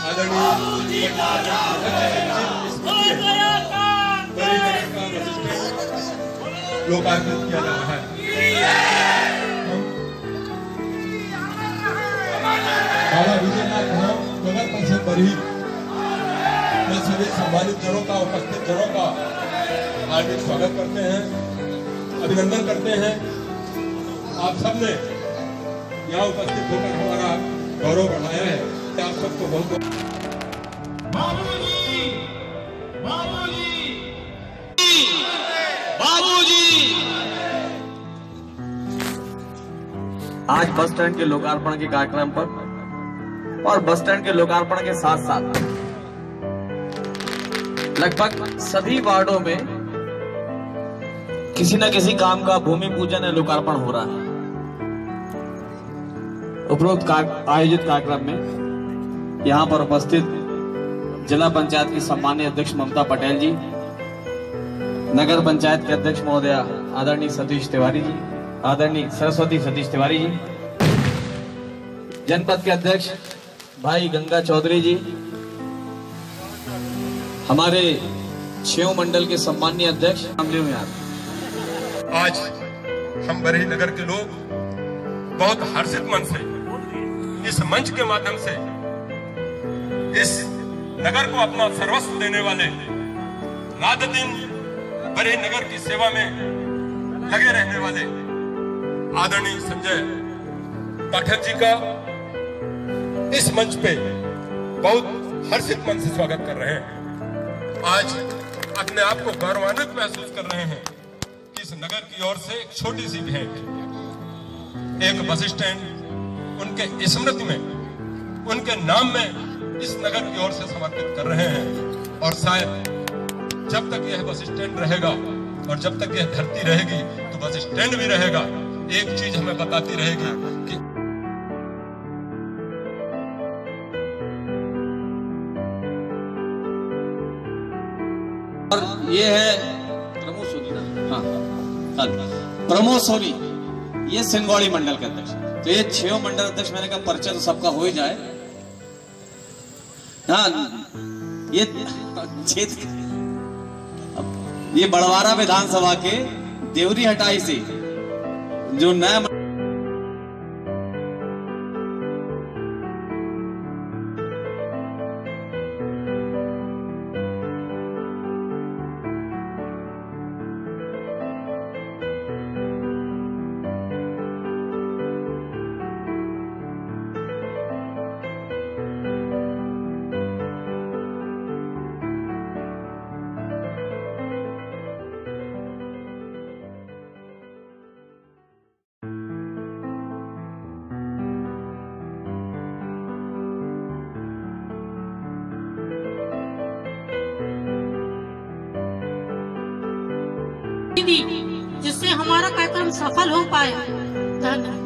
आदरणीय लोकार्पित किया जा रहा है। बाबा विजयनाथ धाम नगर परिषद बरही में सभी सम्मानित जनों का, उपस्थित जनों का हार्दिक स्वागत करते हैं, अभिनंदन करते हैं। आप सबने यहाँ उपस्थित होकर हमारा गौरव बढ़ाया है। आप सबको बहुत बाबूजी, बाबूजी, बाबूजी। आज बस स्टैंड के लोकार्पण के कार्यक्रम पर और बस स्टैंड के लोकार्पण के साथ साथ लगभग सभी वार्डों में किसी न किसी काम का भूमि पूजन या लोकार्पण हो रहा है। उपरोक्त आयोजित कार्यक्रम में यहाँ पर उपस्थित जिला पंचायत की सम्मानीय अध्यक्ष ममता पटेल जी, नगर पंचायत के अध्यक्ष महोदया आदरणीय सतीश तिवारी जी, आदरणीय सरस्वती सतीश तिवारी जी, जनपद के अध्यक्ष भाई गंगा चौधरी जी, हमारे छेव मंडल के सम्मानीय अध्यक्ष आज हम बरही नगर के लोग बहुत हर्षित मन से इस मंच के माध्यम से इस नगर को अपना सर्वस्व देने वाले, रात दिन बरही नगर की सेवा में लगे रहने वाले आदरणीय संजय पाठक जी का इस मंच पे बहुत हर्षित मन से स्वागत कर रहे हैं। आज अपने आप को गौरवान्वित महसूस कर रहे हैं कि इस नगर की ओर से एक छोटी सी भेंट, एक बस स्टैंड उनके स्मृति में, उनके नाम में इस नगर की ओर से समर्पित कर रहे हैं। और शायद जब तक यह बस स्टैंड रहेगा और जब तक यह धरती रहेगी तो बस स्टैंड भी रहेगा। एक चीज हमें बताती रहेगी कि और ये है प्रमोद सोनी ना, हाँ प्रमोद सोनी, ये सिंगौड़ी मंडल के अध्यक्ष। तो ये छेव मंडल अध्यक्ष, मैंने कहा परिचय तो सबका हो ही जाए। हाँ, ये क्षेत्र, ये बड़वारा विधानसभा के देवरी हटाई से जो नया जिससे हमारा कार्यक्रम सफल हो पाए। धन्यवाद।